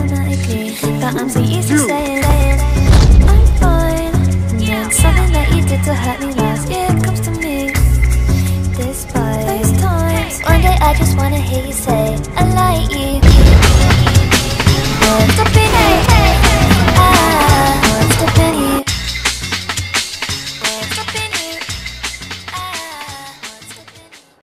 automatically, but I'm so used to saying I'm fine. And something that you did to hurt me last year comes to me. Despite those times, one day I just wanna hear you say